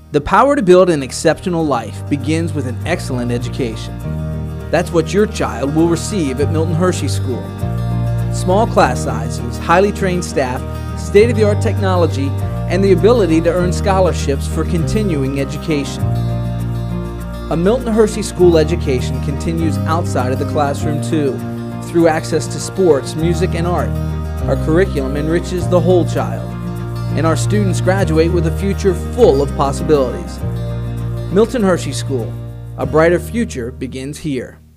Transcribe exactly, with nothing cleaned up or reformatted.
The power to build an exceptional life begins with an excellent education. That's what your child will receive at Milton Hershey School. Small class sizes, highly trained staff, state-of-the-art technology, and the ability to earn scholarships for continuing education. A Milton Hershey School education continues outside of the classroom too, through access to sports, music, and art. Our curriculum enriches the whole child, and our students graduate with a future full of possibilities. Milton Hershey School, a brighter future begins here.